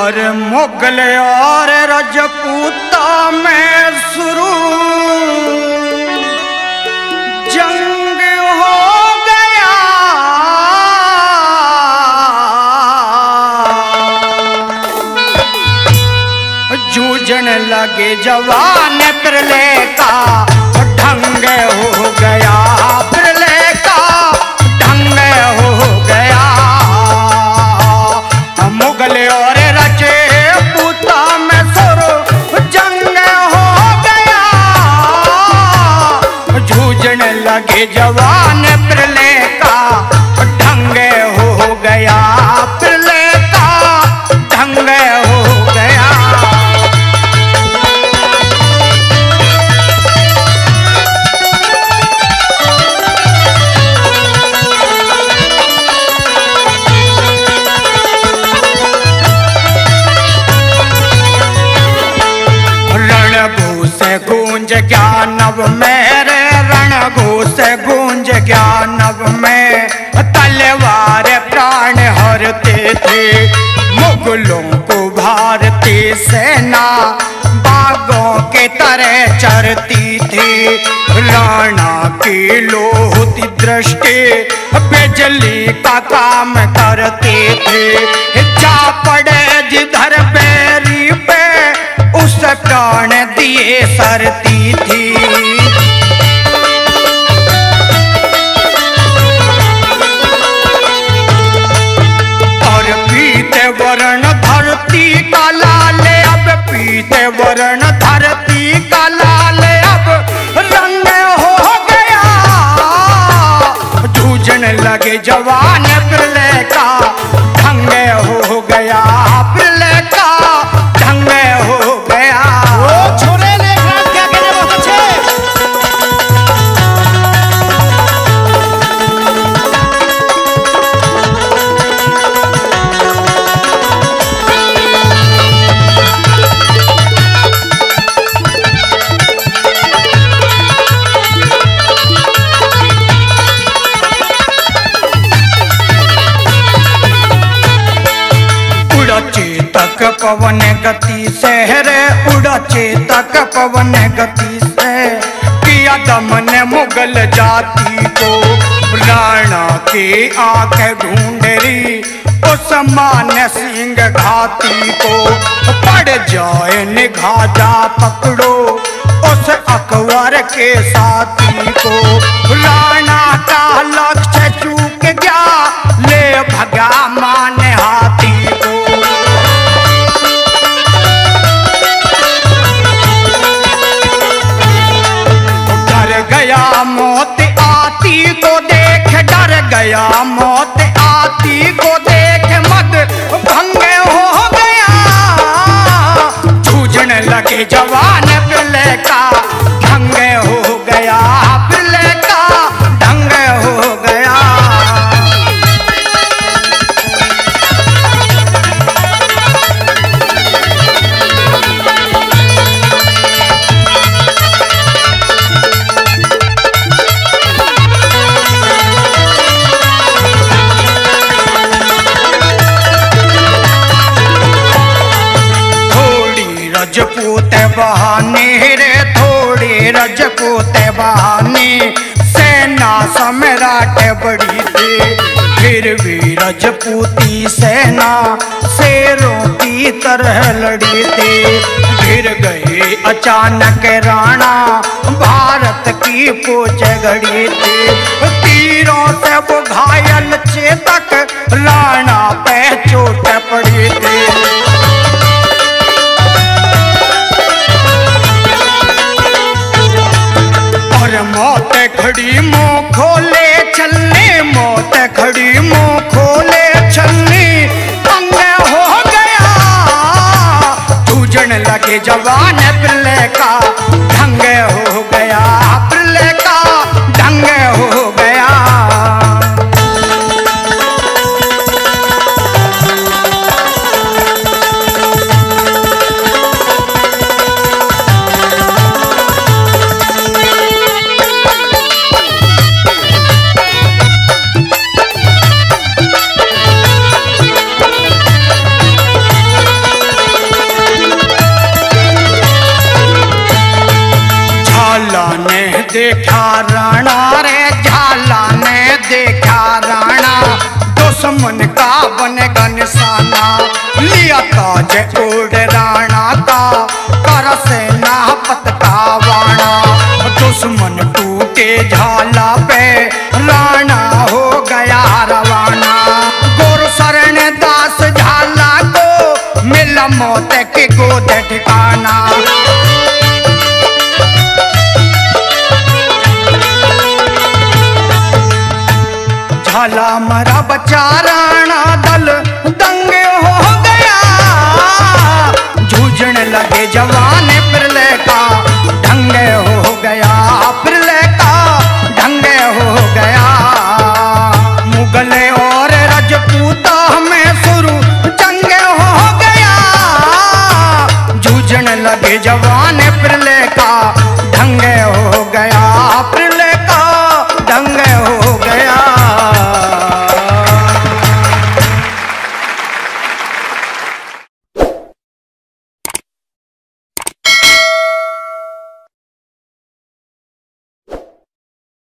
और मुगल और रजपूता में शुरू जंग हो गया। जूझने लगे जवान प्रलय का ढंग हो गया, प्रलय का ढंग हो गया। मुगल और रजपूता में शुरू जंग हो गया। जूझने लगे जवान प्रलय का ढंग हो गया, प्रलय का ढंग हो गया। गूंज ज्ञानव में रे रणघोष गूंज ज्ञानव में तलवार प्राण हरते थे। मुगलों को भारतीय सेना बागों के तरह चरती थी। राणा की लोहती दृष्टि बिजली का काम करते थे। जा पड़े जिधर बैरी पे उस प्राण दिए सरती थी। और पीते वर्ण धरती का लाल अब, पीते वर्ण धरती का लाल अब रंग हो गया। जूझने लगे जवान प्रलय का ढंग हो गया, प्रलय का ढंग हो गया। वो छोरे ने क्या कहने बहुत अच्छे। चेतक पवन गति से रे उड़ा चेतक पवन गति से किया दमन मुगल जाति को। राणा की आंख ढूंढ रही उस मान सिंह घाती को। पड़ जाए निगाह जा पकड़ो उस अकबर के साथी को। राणा का लक्ष्य चूक गया ले भगा मान हाथी को। गया मौत आती को देख, डर गया मौत आती को देख मद भंग हो गया। जूझने लगे जवान प्रलय का ढंग हो गया, प्रलय का ढंग हो गया। रजपूत बहाने रे थोड़े रजपूत बहाने सेना सम्राट बड़ी थी। फिर भी रजपूती सेना शेरों की तरह लड़ी थी। गिर गए अचानक राणा भारत की पोच गड़ी थी। तीरों से वो घायल चेतक राणा पे चोट पड़ी थी। मौत खड़ी मुंह खोले चलने, मौत खड़ी मुंह खोले चलने अंग हो गया। जूझने लगे जवान प्रलय का ढंग हो गया, प्रलय का ढंग हो गया। देखा राणा रे, झाला ने देखा राणा, दुश्मन का बनेगा निशाना। लिया ताज उड़ राणा का, कर सेना पत का वाणा। दुश्मन टूटे झाला पे, राणा हो गया रवाना। गुरु शरण दास झाला को, मिला मौत के गोद ठिकाना। झाला मरा बचा राणा, दल दंगे हो गया। जूझने लगे जवान प्रलय का, ढंगे हो गया। प्रलय का ढंगे हो गया। मुगल और राजपूत में शुरू जंगे हो गया। जूझने लगे जवान प्रलय का, ढंगे हो